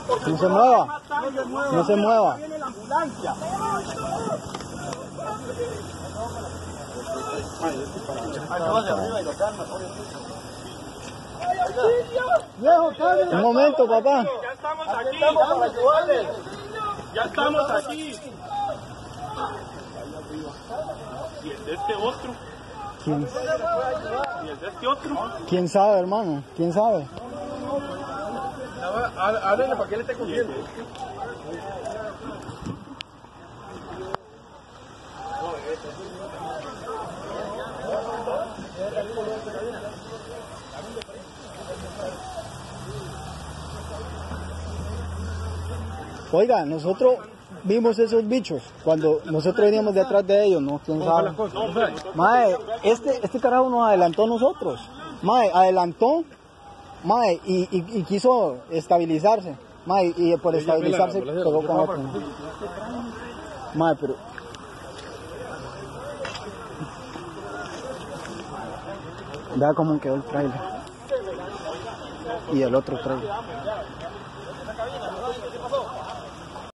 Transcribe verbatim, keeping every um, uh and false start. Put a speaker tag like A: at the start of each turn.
A: No se mueva. No se mueva.
B: Viene la ambulancia.
A: Un momento, papá.
B: Ya estamos aquí. Para ayudarles. Ya estamos aquí. Y el de este otro.
A: ¿Quién,
B: Y el de este otro.
A: quién sabe, hermano? ¿Quién sabe?
B: Háblenle para que él esté consciente.
A: Oiga, nosotros vimos esos bichos cuando nosotros veníamos detrás de ellos, ¿no? ¿Quién sabe? Mae, este, este carajo nos adelantó a nosotros. Mae, adelantó, mae, y, y, y quiso estabilizarse. Mae, y por estabilizarse pegó con otro. Mae, pero... Vea cómo quedó el trailer. Y el otro trailer.